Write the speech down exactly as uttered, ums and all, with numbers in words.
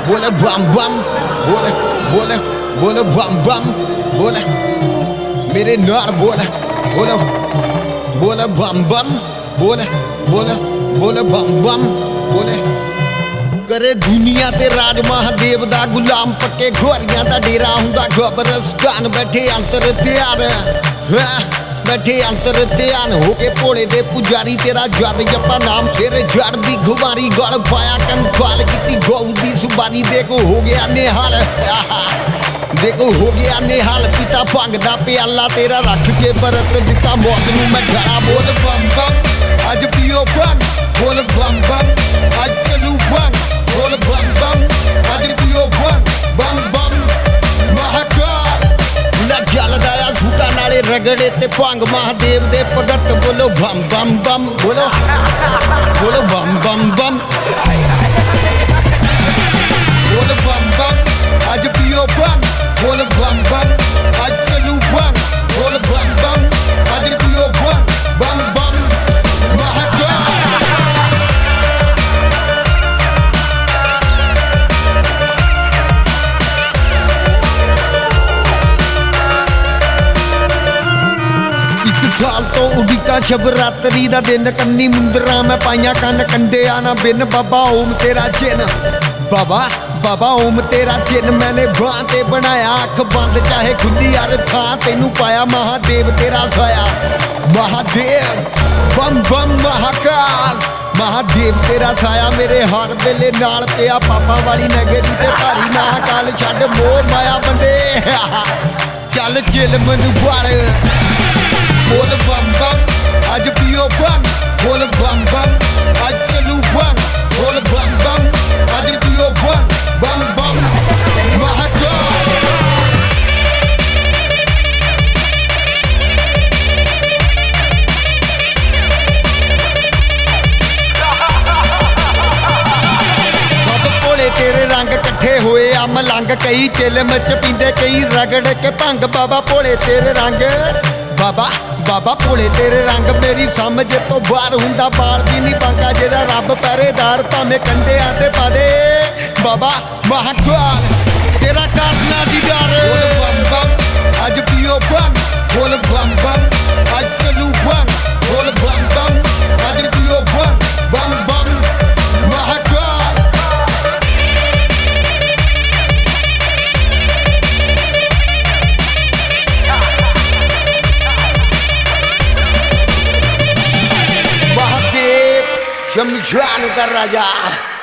बोले बम बम, बोले बोले बोले बम बम, बोले मेरे नाल बोले बोले बोले बम बम, बोले बोले बोले बम बम, बोले करे दुनिया ते राज महादेव दा गुलाम पक्के घोरियां दा डेरा हुंदा कब्रिस्तान बैठे अंतर त्यार बैठे अंतर ध्यान होके भोले दे पुजारी तेरा जद जप्पा नाम सिर जड़ दी घुमारी गल पाया कंकाल की गौ दी सुबारी देखो हो गया निहाल देखो हो गया निहाल पिता भंग दा प्याला तेरा रख के बरत दिता मौत नूं मैं गला बोल बम बम अज पियो भंग बोल बम बम अज चलू भंग बोल बम बम अज पियो भंग बम बम महाकाल ना जलदा आ झूठा नाले रगड़े ते भंग महादेव दे भगत बोलो बम बम बम बोलो बोलो बम बम बम बोल बम बम अज पियो भंग बोल बम बम अज चलू भंग बोल बम बम अज पियो भंग बम बम साल तो उड़ीका शिवरात्रि दा दिन कन्नी मुंदरा मैं पाइया कन कंडे आना बिन बाबा ओम तेरा चिन बाबा बाबा ओम तेरा चिन मैंने बां ते बनाया अख बंद चाहे खुली यार था तेनू पाया महादेव तेरा साया महादेव बम बम महाकाल महादेव तेरा साया मेरे हर वेले नाल पिया पापा वाली नगरी ते भारी महाकाल छड्ड मोह माया बंदे चल चिल मैनू बाल बोल बम बम अज पियो भंग बोल बम बम अज चलू भंग बोल बम बम अज पियो भंग बम बम महाकाल सब भोले तेरे रंग कट्ठे होए आ मलंग कई चिल मिर्च पींदे कई रगड़ के भंग बाबा भोले तेरे रंग बाबा बाबा भोले तेरे रंग मेरी समझ तो बाहर हुंदा बाल भी नहीं पांगा जेदा रब पहरेदार भावें कंडे आते पादे बाबा महाकाल तेरा करना दीदार बोल बम बम अज पियो भंग बोल बम बम अज चलू भंग बोल बम बम अज पियो भंग बम बम महाकाल शमशान का राजा।